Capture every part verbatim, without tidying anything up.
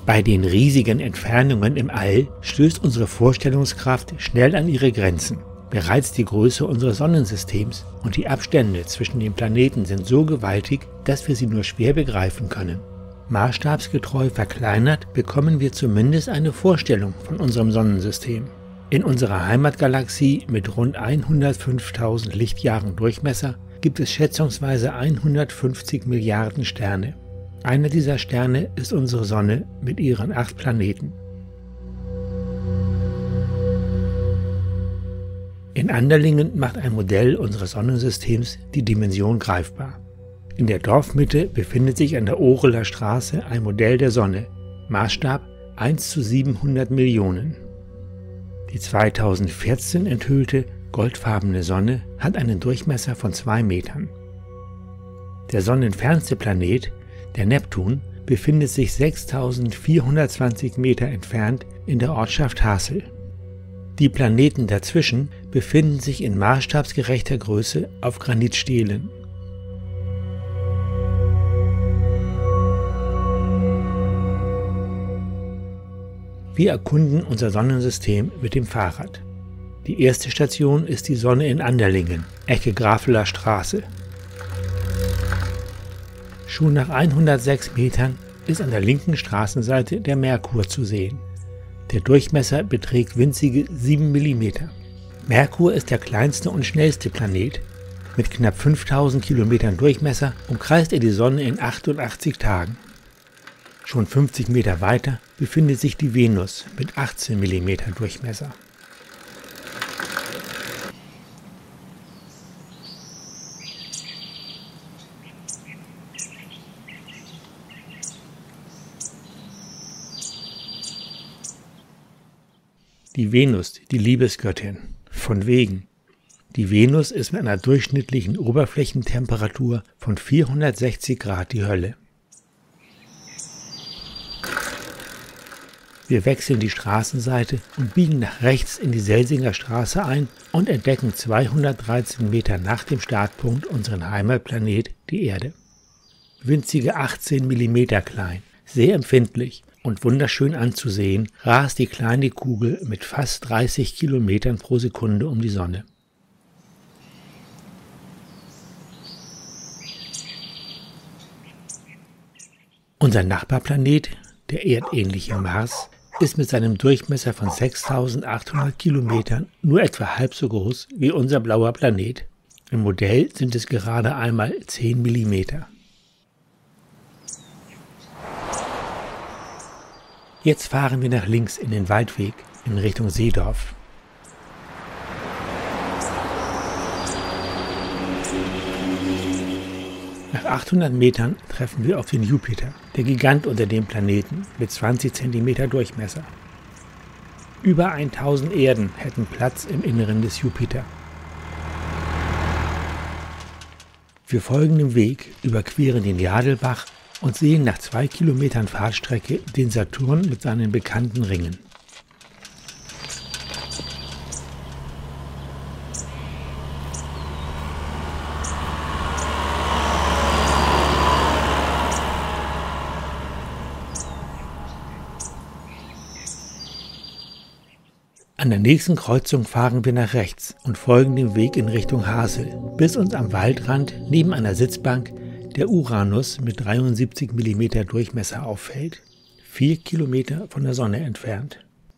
Bei den riesigen Entfernungen im All stößt unsere Vorstellungskraft schnell an ihre Grenzen. Bereits die Größe unseres Sonnensystems und die Abstände zwischen den Planeten sind so gewaltig, dass wir sie nur schwer begreifen können. Maßstabsgetreu verkleinert bekommen wir zumindest eine Vorstellung von unserem Sonnensystem. In unserer Heimatgalaxie mit rund hundertfünftausend Lichtjahren Durchmesser gibt es schätzungsweise hundertfünfzig Milliarden Sterne. Einer dieser Sterne ist unsere Sonne mit ihren acht Planeten. In Anderlingen macht ein Modell unseres Sonnensystems die Dimension greifbar. In der Dorfmitte befindet sich an der Oreler Straße ein Modell der Sonne, Maßstab eins zu siebenhundert Millionen. Die zweitausendvierzehn enthüllte, goldfarbene Sonne hat einen Durchmesser von zwei Metern. Der sonnenfernste Planet, der Neptun, befindet sich sechstausendvierhundertzwanzig Meter entfernt in der Ortschaft Hasel. Die Planeten dazwischen befinden sich in maßstabsgerechter Größe auf Granitstelen. Wir erkunden unser Sonnensystem mit dem Fahrrad. Die erste Station ist die Sonne in Anderlingen, Ecke Grafeler Straße. Schon nach hundertsechs Metern ist an der linken Straßenseite der Merkur zu sehen. Der Durchmesser beträgt winzige sieben Millimeter. Merkur ist der kleinste und schnellste Planet. Mit knapp fünftausend Kilometern Durchmesser umkreist er die Sonne in achtundachtzig Tagen. Schon fünfzig Meter weiter befindet sich die Venus mit achtzehn Millimeter Durchmesser. Die Venus, die Liebesgöttin. Von wegen. Die Venus ist mit einer durchschnittlichen Oberflächentemperatur von vierhundertsechzig Grad die Hölle. Wir wechseln die Straßenseite und biegen nach rechts in die Selsinger Straße ein und entdecken zweihundertdreizehn Meter nach dem Startpunkt unseren Heimatplanet, die Erde. Winzige achtzehn Millimeter klein, sehr empfindlich und wunderschön anzusehen, rast die kleine Kugel mit fast dreißig Kilometern pro Sekunde um die Sonne. Unser Nachbarplanet, der erdähnliche Mars, ist mit seinem Durchmesser von sechstausendachthundert Kilometern nur etwa halb so groß wie unser blauer Planet. Im Modell sind es gerade einmal zehn Millimeter. Jetzt fahren wir nach links in den Waldweg in Richtung Seedorf. Nach achthundert Metern treffen wir auf den Jupiter, der Gigant unter den Planeten mit zwanzig Zentimeter Durchmesser. Über tausend Erden hätten Platz im Inneren des Jupiter. Wir folgen dem Weg, überqueren den Jadelbach und sehen nach zwei Kilometern Fahrtstrecke den Saturn mit seinen bekannten Ringen. An der nächsten Kreuzung fahren wir nach rechts und folgen dem Weg in Richtung Hasel, bis uns am Waldrand neben einer Sitzbank der Uranus mit dreiundsiebzig Millimeter Durchmesser auffällt, vier Kilometer von der Sonne entfernt.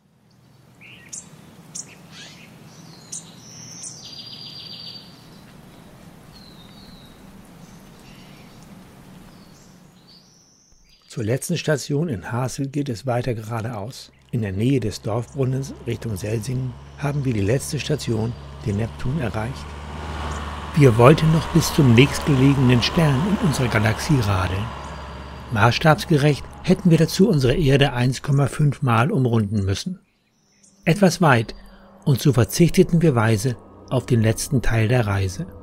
Zur letzten Station in Hasel geht es weiter geradeaus. In der Nähe des Dorfbrunnens Richtung Selsingen haben wir die letzte Station, den Neptun, erreicht. Wir wollten noch bis zum nächstgelegenen Stern in unserer Galaxie radeln. Maßstabsgerecht hätten wir dazu unsere Erde eins Komma fünf Mal umrunden müssen. Etwas weit, und so verzichteten wir weise auf den letzten Teil der Reise.